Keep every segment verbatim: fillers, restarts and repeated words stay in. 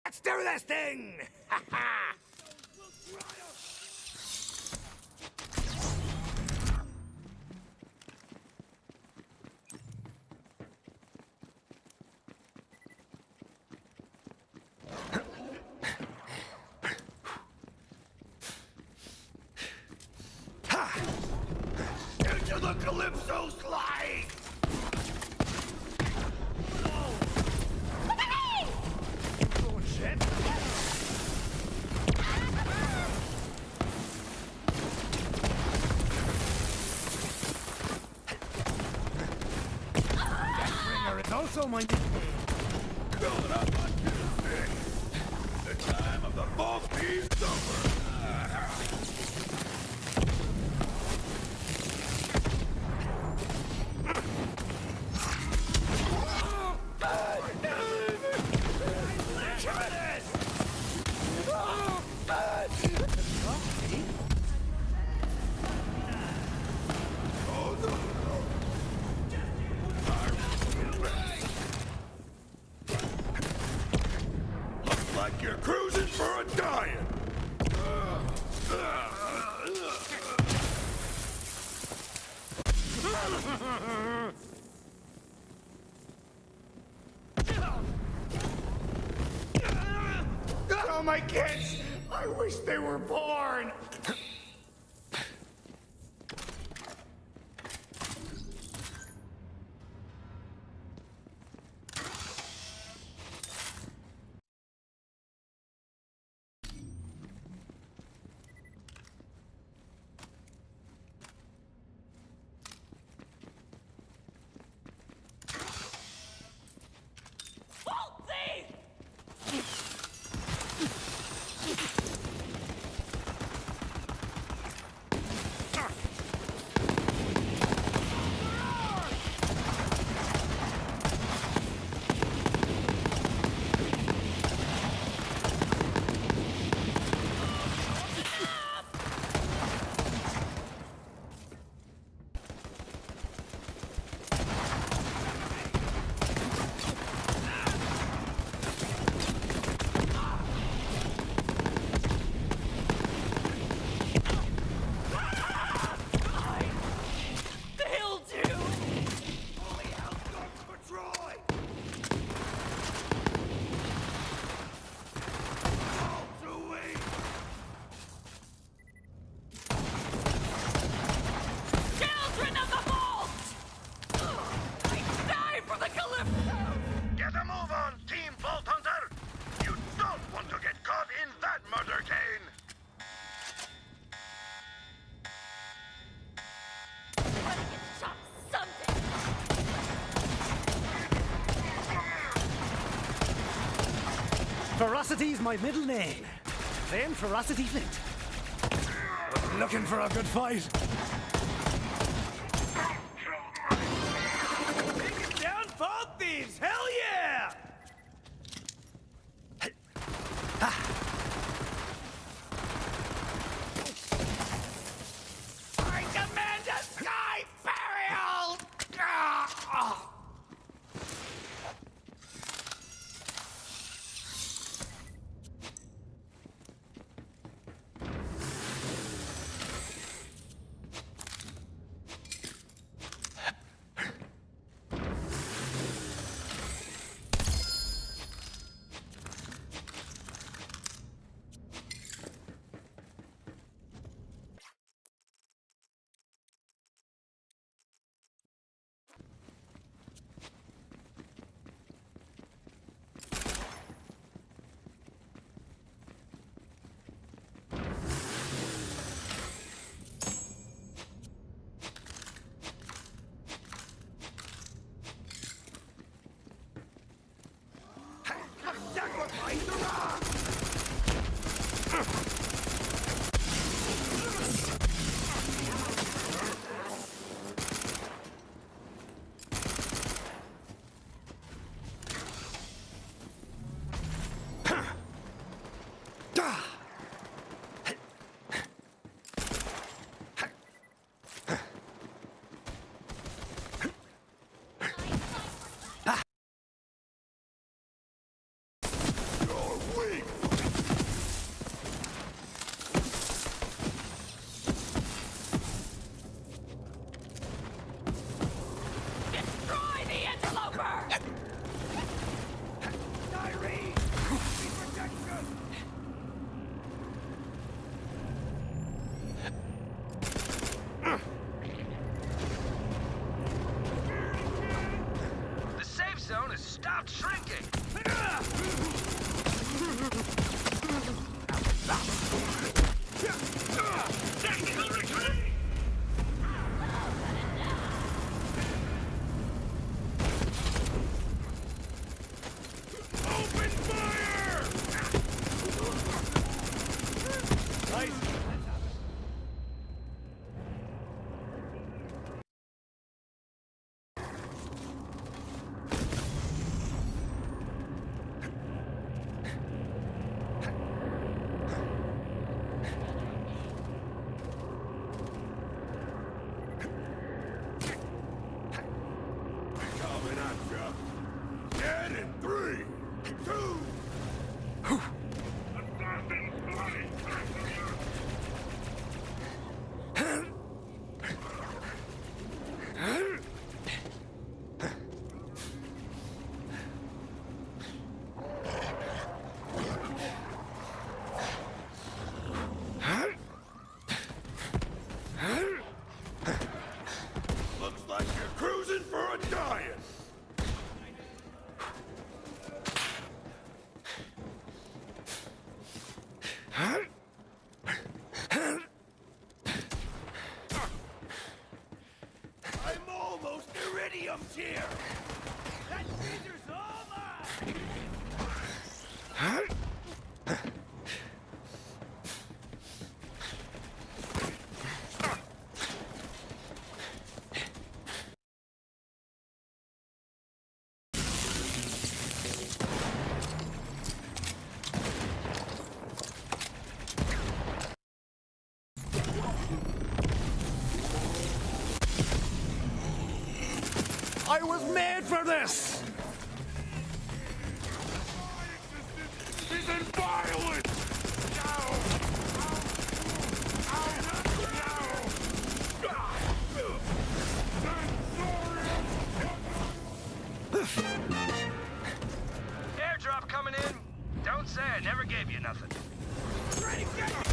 Let's do this thing! Ha ha! Into the Calypso slide! Oh, shit! Deathbringer is also my nickname. Building up on Tuesday. The time of the Vault Thieves over. Like you're cruising for a diet. Oh, my kids! I wish they were born! Ferocity's my middle name. Then Ferocity Flint. Looking for a good fight. Taking down Vault Thieves! Hell yeah! I demand a sky burial! Ah! Sacrifice the rock! Your I was made for this! He's in violence! Airdrop coming in. Don't say I never gave you nothing. Ready, get it!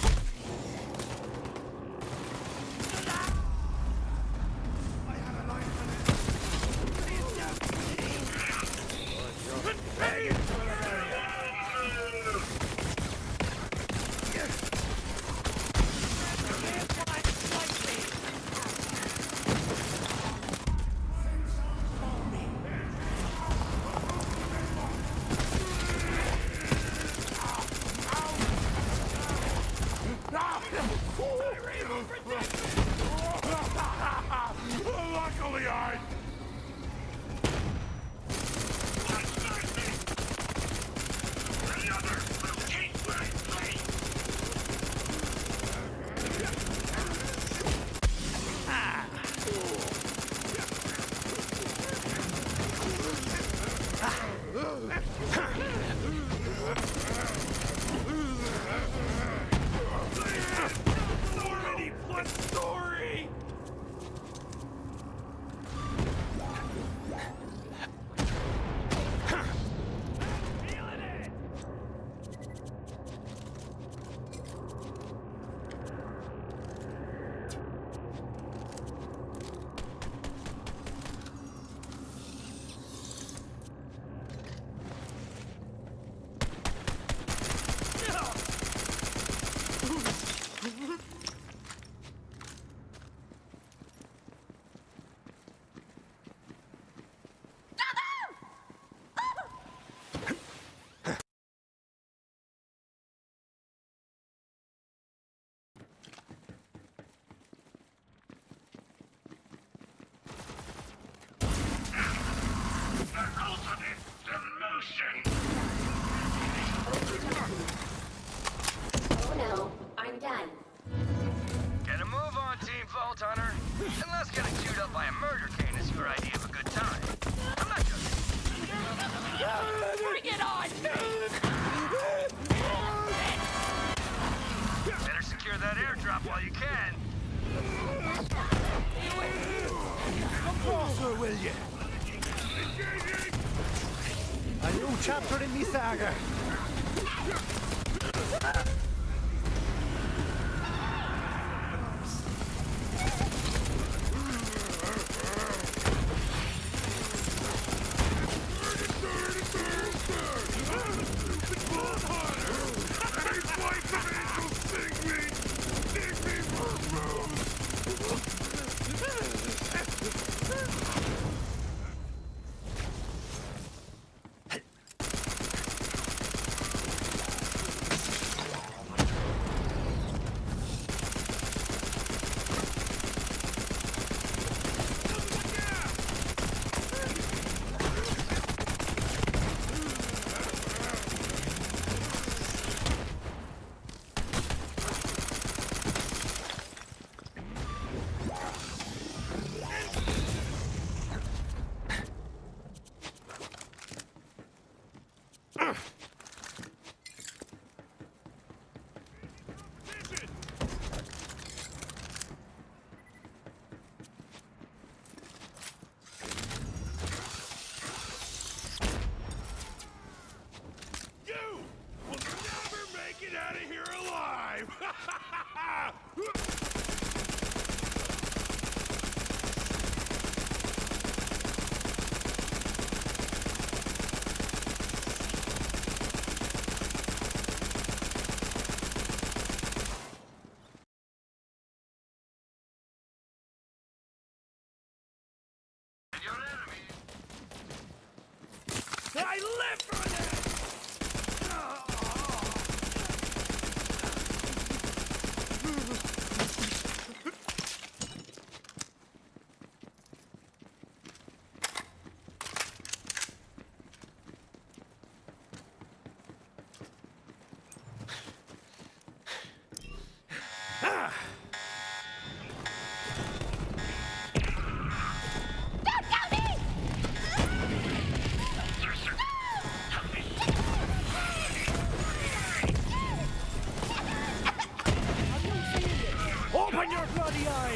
Luckily I... Already plus story! Oh no, I'm done. Get a move on, Team Vault Hunter. Unless getting chewed up by a murder cane is your idea of a good time. I'm not joking. Bring it on! Better secure that airdrop while you can. Come closer, will you? A new chapter in me saga.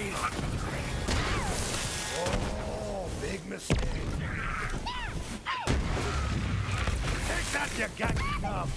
Oh, big mistake. Take that, you gacky knob!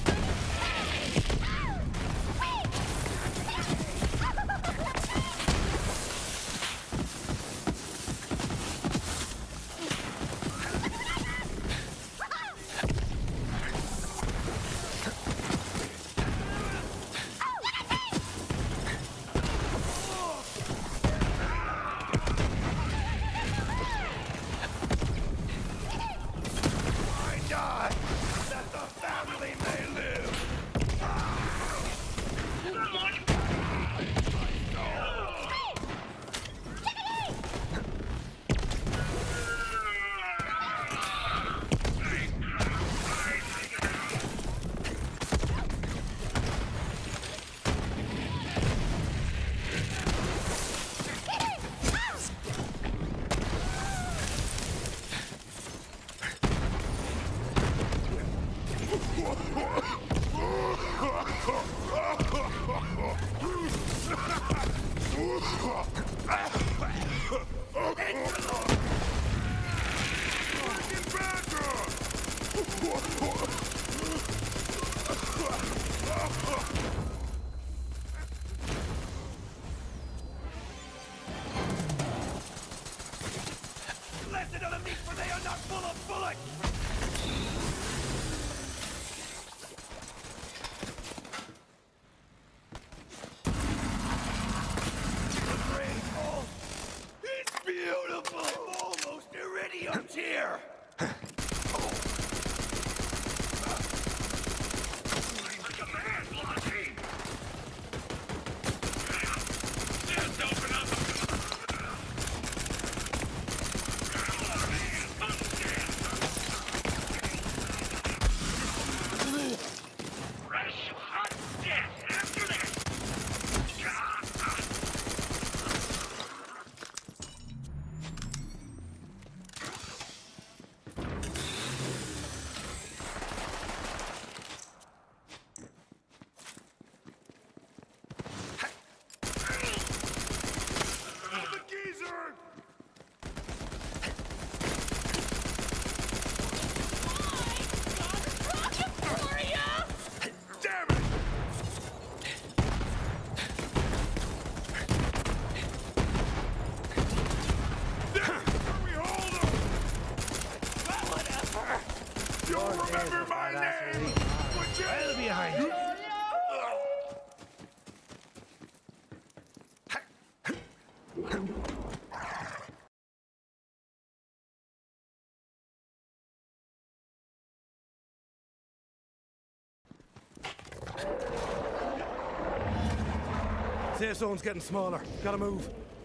Safe zone's getting smaller. Gotta move.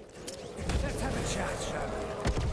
Let's have a chat, shall we?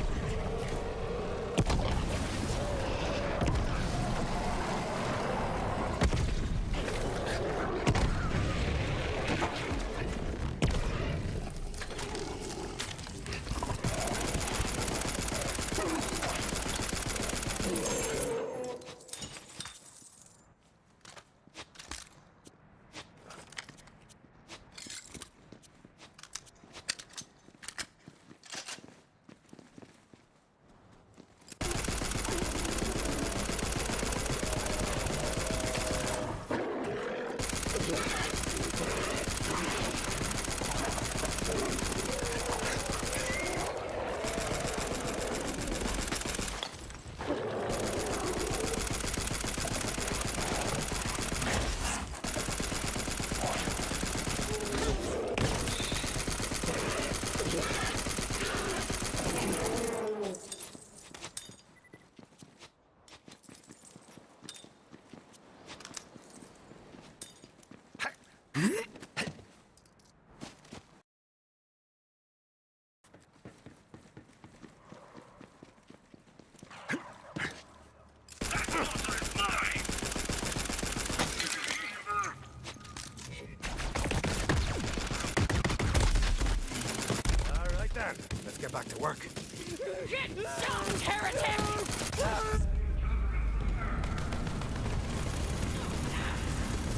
Get back to work. Get down, heretic!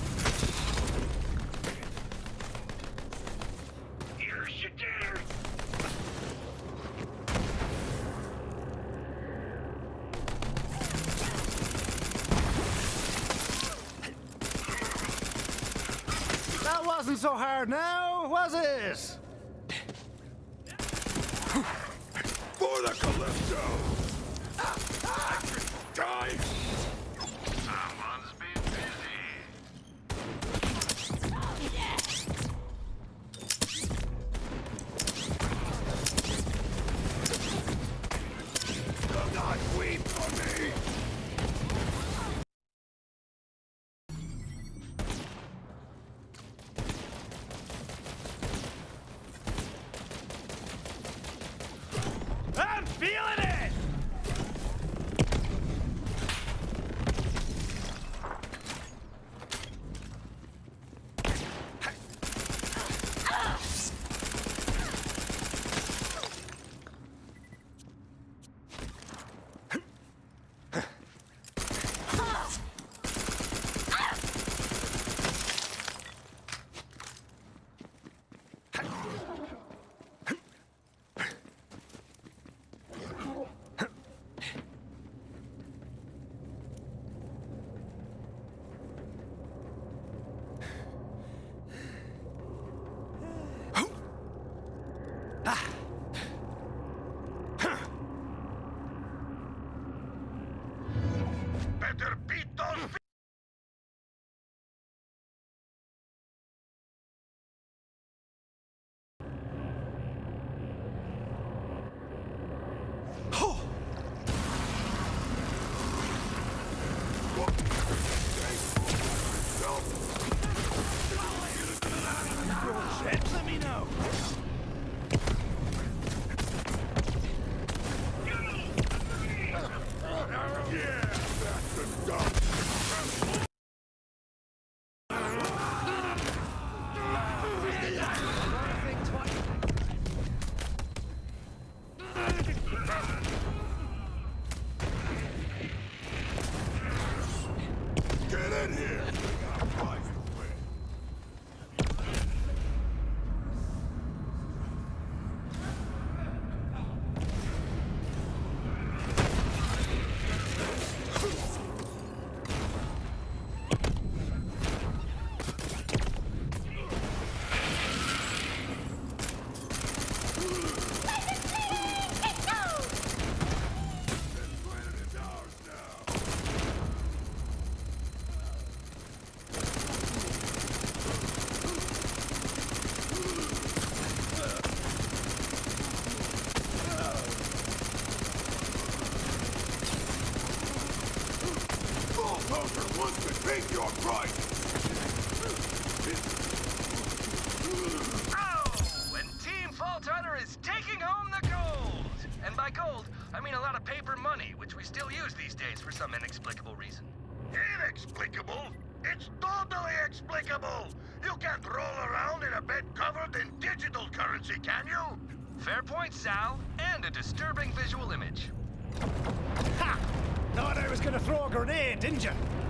Here's your dinner. wasn't so hard now, was it? For the Calypso! Die! Someone's been busy. Do not weep for me! I'm feeling it! Better beat those p- Shit, let me know. Yeah, that's the stuff! Get in here! We got a prize to win. Planet is ours now! Bulldozer wants to take your price! Oh! And Team Fault Runner is taking home the gold! And by gold, I mean a lot of paper money, which we still use these days for some inexplicable reason. Inexplicable? It's totally explicable! You can't roll around in a bed covered in digital currency, can you? Fair point, Sal, and a disturbing visual image. Ha! Thought I was gonna throw a grenade, didn't you?